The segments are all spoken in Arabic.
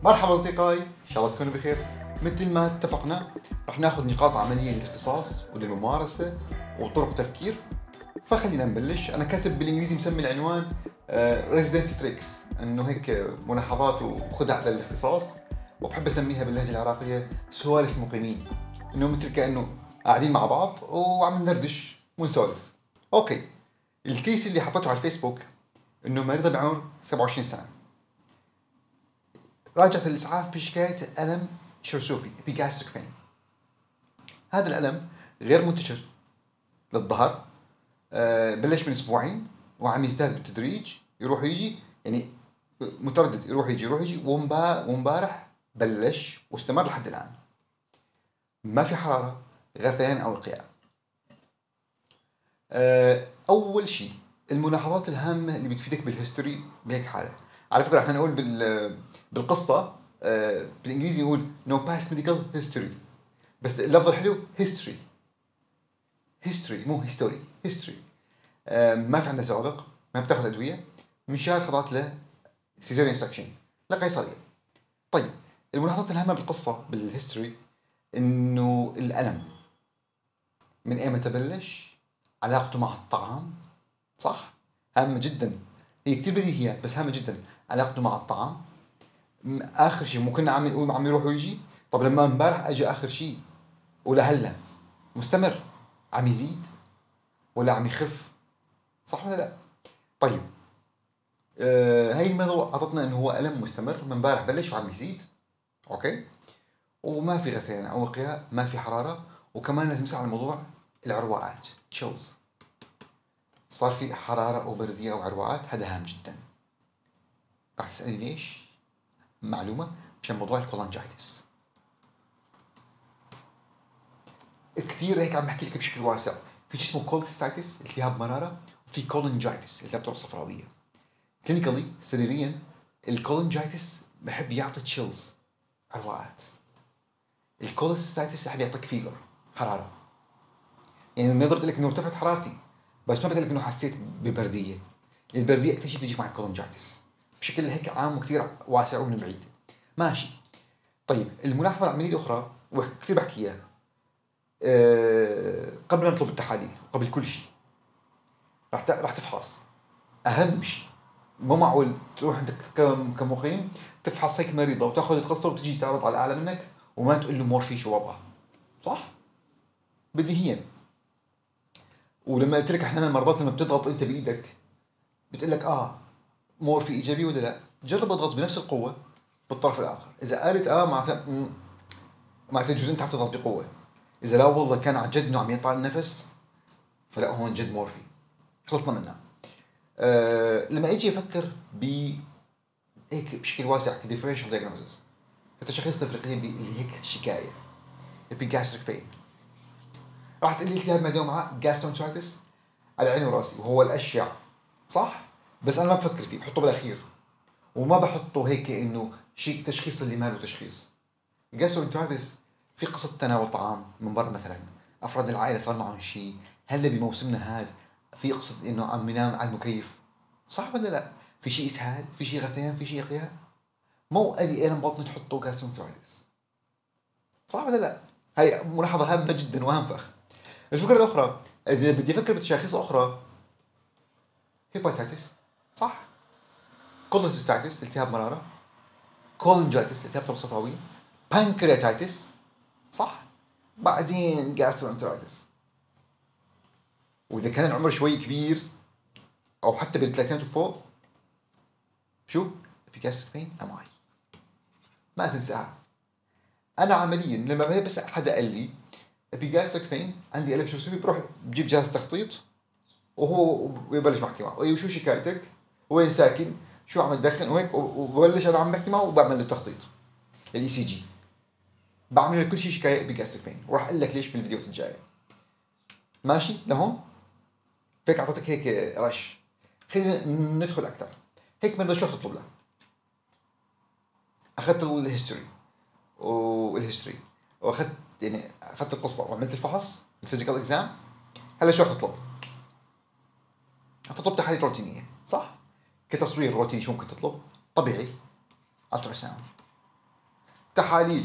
مرحبا أصدقائي، إن شاء الله تكونوا بخير. مثل ما اتفقنا رح ناخذ نقاط عملية للاختصاص وللممارسة وطرق تفكير. فخلينا نبلش. أنا كاتب بالإنجليزي مسمي العنوان Residency Tricks، إنه هيك ملاحظات وخدع للاختصاص، وبحب أسميها باللهجة العراقية سوالف مقيمين، إنه مثل كأنه قاعدين مع بعض وعم ندردش ونسولف. أوكي، الكيس اللي حطيته على الفيسبوك إنه مريضة بعمر 27 سنة راجعت الإسعاف بشكاية ألم شرسوفي epigastric pain. هذا الألم غير منتشر للظهر، بلش من أسبوعين وعم يزداد بالتدريج، يروح يجي، يعني متردد، يروح يجي ومبارح بلش واستمر لحد الآن. ما في حرارة، غثيان أو إقياء. أول شيء الملاحظات الهامة اللي بتفيدك بالهيستوري بهيك حالة. على فكرة احنا نقول بالقصة بالإنجليزي نقول no past medical history، بس اللفظ الحلو history مو history. ما في عندنا سوابق، ما بتاخذ أدوية، من شهر خضعت له سيزاريان سكشن، لا قيصرية. طيب، الملاحظات الهامة بالقصة بالهيستوري إنه الألم من أيمتى بلش، علاقته مع الطعام، صح؟ هامة جدا، هي كتير بديهيات بس هامة جدا. علاقته مع الطعام، آخر شيء مو كنا عم يقول عم يروح ويجي. طب لما امبارح اجى آخر شيء ولهلا مستمر، عم يزيد ولا عم يخف، صح ولا لا؟ طيب، هاي الموضوع اعطتنا انه هو ألم مستمر من امبارح بلش وعم يزيد. اوكي، وما في غثيان او إقياء، ما في حرارة، وكمان لازم نسأل على الموضوع العروقات chills. صار في حرارة أو بردية أو عروقات، هذا هام جدا. راح تسألني ليش؟ معلومة، مشان موضوع الكولانجايتس. كثير هيك عم بحكي لك بشكل واسع. في شيء اسمه كوليستايتس، التهاب مرارة، وفي كولنجايتس، التهاب الطرق الصفراوية. كلينيكالي سريريا الكولنجايتس بحب يعطي تشيلز، عروقات. الكوليستايتس بحب يعطيك فيفر، حرارة. يعني ما بقدر لك انه ارتفعت حرارتي، بس ما بقدر لك انه حسيت ببردية. البردية اكثر شيء بتجي مع الكولنجايتس بشكل هيك عام وكثير واسع ومن بعيد. ماشي. طيب، الملاحظة العملية الأخرى وكثير بحكي إياها قبل ما نطلب التحاليل، قبل كل شيء راح تفحص. اهم شيء، مو معقول تروح انت كمقيم تفحص هيك مريضه وتاخذ تخصص وتجي تعرض على الاعلى منك وما تقول له مورفي شو وضعه، صح؟ بديهيا. ولما قلت لك احيانا المرضات لما بتضغط انت بايدك بتقول لك مورفي ايجابي ولا لا، جرب اضغط بنفس القوه بالطرف الاخر. اذا قالت معناتها جزء انت عم تضغط بقوه. اذا لا والله كان عن جد انه عم يقطع النفس، فلا هون جد مورفي، خلصنا منها. لما اجي افكر هيك بشكل واسع كديفرنشال دايجنوزز، كتشخيص تفريقيا اللي هيك شكايه epigastric pain، راح تقول لي التهاب معده مع جاسترونترايتس، على عيني وراسي وهو الاشيع، صح؟ بس انا ما بفكر فيه، بحطه بالاخير وما بحطه هيك انه شيء تشخيص اللي ما له تشخيص. جاسترونترايتس في قصه تناول طعام من برا مثلا، افراد العائله صار معهم شيء، هلا بموسمنا هذا في قصه انه عم ينام على المكيف، صح ولا لا؟ في شيء اسهال، في شيء غثيان، في شيء إقياء. مو أدي ألم بطن تحطه جاسترونترايتس، صح ولا لا؟ هاي ملاحظة هامة جدا وأنفخ. الفكرة الأخرى إذا بدي أفكر بتشاخيص أخرى، هيباتيتس، صح؟ كوليسيستايتس، التهاب مرارة، كولنجايتس، التهاب طرق صفراوي، بانكرياتايتس، صح؟ بعدين جاسترونترايتس. وإذا كان العمر شوي كبير أو حتى بالثلاثينات وفوق، شو؟ epigastric pain أم هاي ما تنساها. أنا عمليا لما بس حدا قال لي epigastric pain عندي ألم شرسوفي، بروح بجيب جهاز تخطيط وهو ببلش بحكي معه، ايوه شو شكايتك؟ وين ساكن؟ شو عم تدخن؟ وهيك، وببلش انا عم بحكي معه وبعمل له تخطيط الاي سي جي، بعمل له كل شيء شكايه ايبيجاستريك بين، وراح اقول لك ليش بالفيديوهات الجايه. ماشي لهون؟ فيك اعطيتك هيك رش. خلينا ندخل اكثر. هيك بدنا شو تطلب له؟ اخذت الهيستوري واخذت، يعني اخذت القصه وعملت الفحص الفيزيكال اكزام. هلا شو تطلب؟ تطلب تحاليل روتينيه، صح؟ كتصوير روتيني شو ممكن تطلب؟ طبيعي، الترا ساوند، تحاليل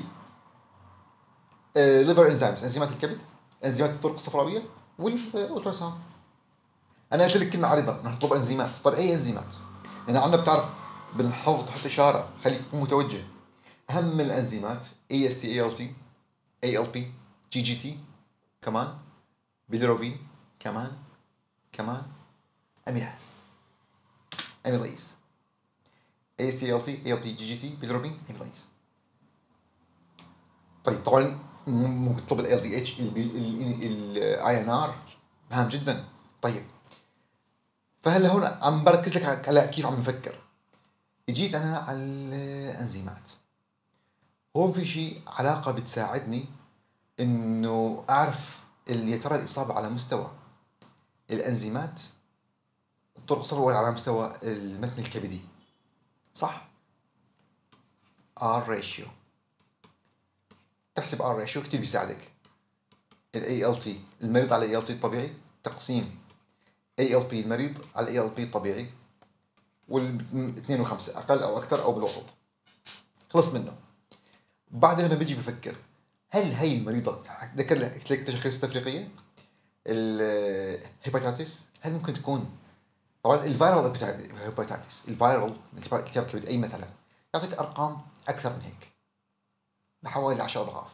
ليفر انزيمز، انزيمات الكبد، انزيمات الطرق الصفراويه، والالتراساوند. انا قلت لك كلمه عريضه، نطلب انزيمات. طيب اي انزيمات؟ يعني عندنا بتعرف بنحط تحت اشاره خليك تكون متوجه. اهم الانزيمات اي اس تي، اي ال تي، اي ال بي، جي جي تي، كمان بيليروبين، كمان اميلاز، اميليز، اي اس تي، ال تي، اي ال بي، جي جي تي، بيليروبين، اميليز. طيب طبعا ممكن تطلب ال دي اتش، الاي ان ار، هام جدا. طيب فهلا هون عم بركز لك على كيف عم نفكر. اجيت انا على الانزيمات، هون في شيء علاقه بتساعدني انه اعرف اللي ترى الاصابه على مستوى الانزيمات الطرق الصفراء ولا على مستوى المتن الكبدي. صح؟ ار ريشيو. تحسب ار ريشيو كثير بيساعدك. الاي ال تي المريض على الاي ال تي الطبيعي تقسيم اي ال بي المريض على الاي ال بي الطبيعي، والاثنين وخمسة اقل او اكثر او بالوسط، خلص منه. بعد لما بيجي بفكر هل هي المريضة ذكر لك تشخيص تفريقية الهيباتيتس، هل ممكن تكون طبعا الفيرال هيباتيتس، الفيرال التهاب كبد اي مثلا يعطيك ارقام اكثر من هيك بحوالي 10 اضعاف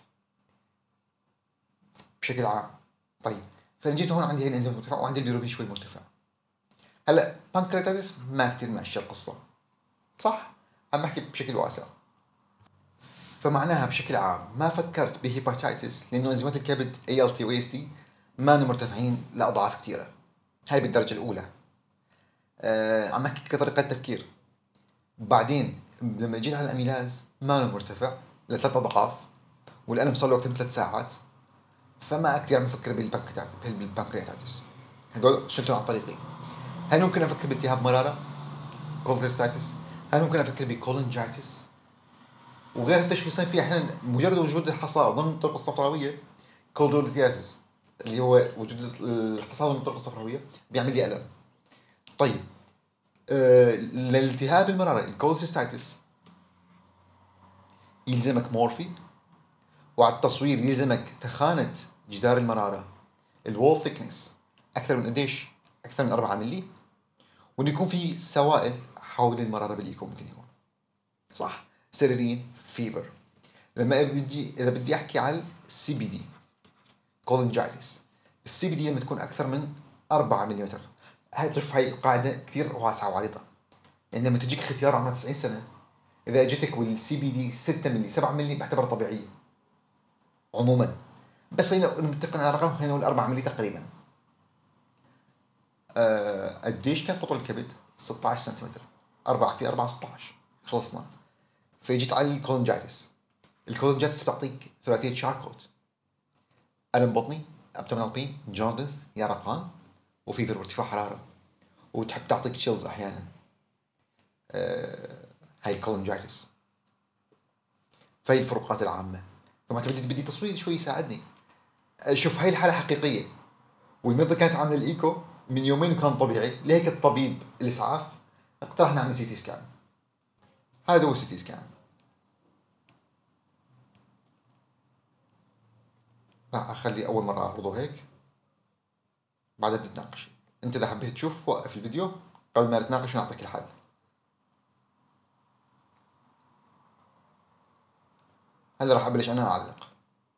بشكل عام. طيب فانا جيت هون عندي هي الانزيم مرتفع وعندي البيروبين شوي مرتفع. هلا بانكرياتيتس ما كثير ماشيه القصه، صح؟ عم بحكي بشكل واسع. فمعناها بشكل عام ما فكرت بهيباتيتس لانه انزيمات الكبد اي ال تي واي اس تي ما مرتفعين لاضعاف كثيره. هاي بالدرجه الاولى. عم بحكي كطريقه تفكير. بعدين لما جيت على الاميلاز ما مرتفع لثلاث اضعاف، والالم صار له اكثر من 3 ساعات. فما كثير عم بفكر بالبنكرياتيتس. هدول شلتهم عن طريقي. هل ممكن افكر بالتهاب مراره كوليستايتس؟ هل ممكن افكر بكولنجايتس؟ وغير التشخيصين في احيانا مجرد وجود الحصى ضمن الطرق الصفراويه كولدوليتيازيس، اللي هو وجود الحصى ضمن الطرق الصفراويه بيعمل لي الم. طيب للالتهاب المراره الكوليستايتس يلزمك مورفين، وعلى التصوير يلزمك ثخانه جدار المراره الوول ثيكنس اكثر من قديش؟ اكثر من 4 ملي، وانه يكون في سوائل حول المراره بالايكو ممكن يكون. صح؟ سيرين فيفر. لما بدي اذا بدي احكي على السي بي دي كولنجايتس، السي بي دي لما تكون اكثر من 4 ملم، هاي تعرف هاي القاعده كثير واسعه وعريضه. يعني لما تجيك ختيار عمرها 90 سنه اذا اجتك والسي بي دي 6 ملي 7 ملي بعتبرها طبيعيه عموما، بس خلينا متفقين على رقم، خلينا نقول 4 ملي تقريبا. قديش كان قطر الكبد؟ 16 سنتيمتر. 4 في 4 16 خلصنا. فاجيت على الكولنجايتس. الكولنجايتس بيعطيك ثلاثيه شاركوت، الم بطني، ابتومينال بين، جوندس، يرقان، وفيفر وارتفاع حراره، وتحب تعطيك تشيلز احيانا. هاي الكولنجايتس. فهي الفروقات العامه. فما بدي تصوير شوي يساعدني. شوف هاي الحاله حقيقيه، والمرضى كانت عامله الايكو من يومين وكان طبيعي، لهيك الطبيب الاسعاف اقترح نعمل سي تي سكان. هذا هو السي تي سكان. راح اخلي اول مره اعرضه هيك، بعدها بنتناقش. انت اذا حبيت تشوف وقف الفيديو قبل ما نتناقش ونعطيك الحل. هلا راح ابلش انا اعلق.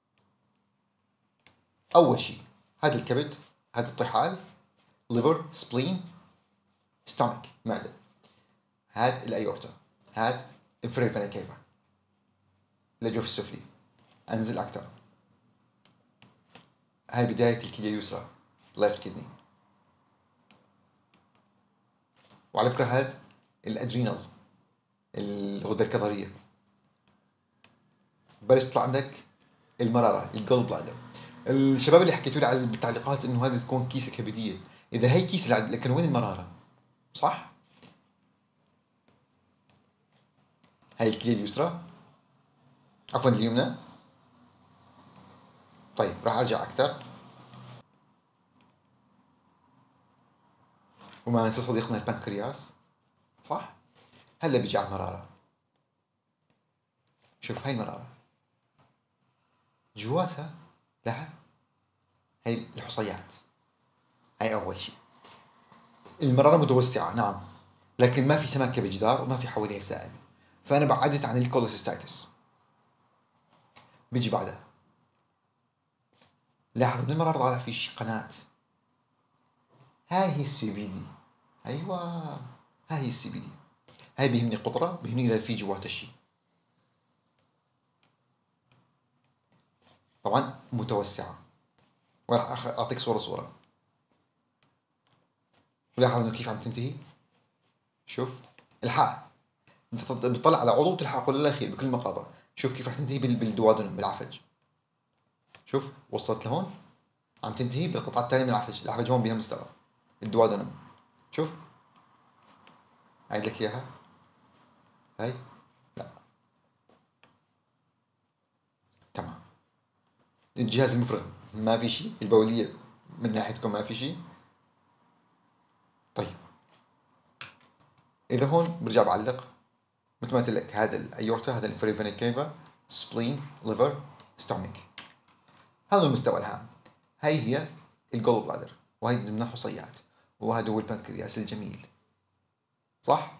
اول شيء هذا الكبد، هذا الطحال، ليفر، سبلين، ستومك، معده، هذا الايورتا، هذا انفيريور فينا كيفا، الجوف السفلي. انزل اكثر، هاي بدايه الكليه اليسرى، ليفت كدني. وعلى فكره هذا الادرينال، الغده الكظريه. بلش تطلع عندك المراره الجول بلادر. الشباب اللي حكيتوا لي على بالتعليقات انه هذه تكون كيسه كبديه، اذا هي كيسه لكن وين المراره؟ صح؟ هاي الكليه اليسرى، عفوا اليمنى. طيب راح ارجع اكثر، وما ننسى صديقنا البنكرياس. صح؟ هلا بيجي على المراره. شوف هاي المراره، جواتها لاحظ هي الحصيات، هاي أول شيء. المرارة متوسعة نعم، لكن ما في سمكة بالجدار وما في حواليها سائل، فأنا بعدت عن الكوليسيستايتس. بيجي بعدها لاحظ بالمرارة طالع في شي قناة، هاي هي السي بي دي. أيوة هاي هي السي بي دي، هاي بيهمني قطرة، بيهمني إذا في جواتها شي. طبعا متوسعة، وراح أعطيك صورة. ولاحظ إنه كيف عم تنتهي. شوف الحاء، أنت بتطلع على عضو تلحقه للأخير بكل المقاطع. شوف كيف راح تنتهي بالدوادنم بالعفج. شوف وصلت لهون عم تنتهي بالقطعة الثانية من العفج هون بها مستوى الدوادنم. شوف أعيد لك إياها، هاي لا تمام. الجهاز المفرغ ما في شيء، البولية من ناحيتكم ما في شيء. طيب إذا هون برجع بعلق مثل ما قلت لك، هذا الأيورتا، هذا الفريفينيك كيفا، سبلين، ليفر، ستومك، هذا المستوى الهام. هاي هي الجول بلادر، وهي ضمنها حصيات، وهذا هو البنكرياس الجميل صح.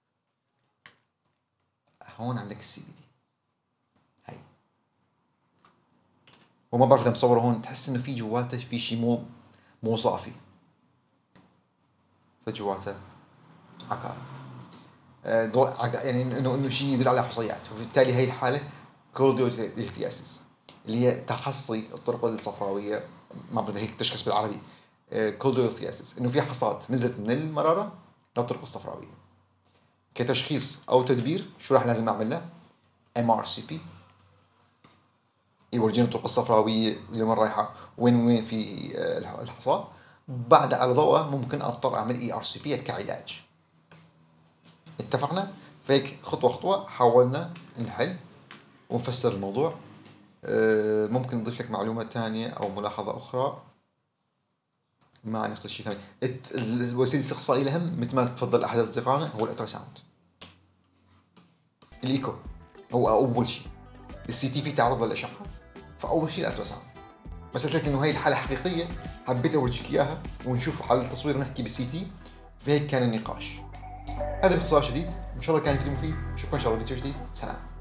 هون عندك السي بي دي هاي، وما بعرف اذا مصوره هون، تحس انه في جواته في شيء مو صافي، فجواته عكار. يعني انه شيء يدل على حصيات، وبالتالي هي الحاله كولوديوثياسيس اللي هي تحصي الطرق الصفراويه، ما بعرف هيك تشخص بالعربي. كولوديوثياسيس انه في حصات نزلت من المراره للطرق الصفراويه. كتشخيص او تدبير شو راح لازم اعمل له؟ MRCP يورجينا الطرق الصفراويه اليوم رايحه وين في الحصى. بعد على ضوءه ممكن اضطر اعمل ERCP كعلاج. اتفقنا؟ فهيك خطوه خطوه حاولنا نحل ونفسر الموضوع. ممكن نضيف لك معلومه ثانيه او ملاحظه اخرى، ما عم يختلف شيء ثاني. الوسيله الاستقصائيه الاهم مثل ما تفضل احد اصدقائنا هو الالتراساوند. الايكو هو اول شيء، السي تي في تعرض للاشعه، فاول شيء الالتراساوند. بس قلت لك انه هي الحاله حقيقيه، حبيت اورجيك اياها ونشوف على التصوير ونحكي بالسي تي، فهيك كان النقاش. هذا باختصار شديد، ان شاء الله كان الفيديو مفيد. نشوفكم ان شاء الله فيديو جديد. سلام.